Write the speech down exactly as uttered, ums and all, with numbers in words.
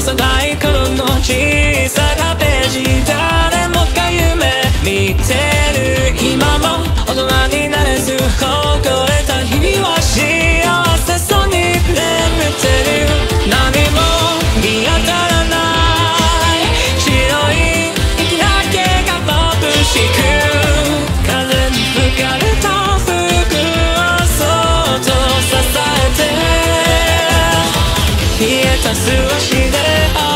幼い頃の小さなページ、誰もが夢見てる今も大人になれずこぼれた日々は幸せそうに眠ってる。何も見当たらない白い息だけが眩しく、風に吹かれた服をそっと支えて冷えた素足で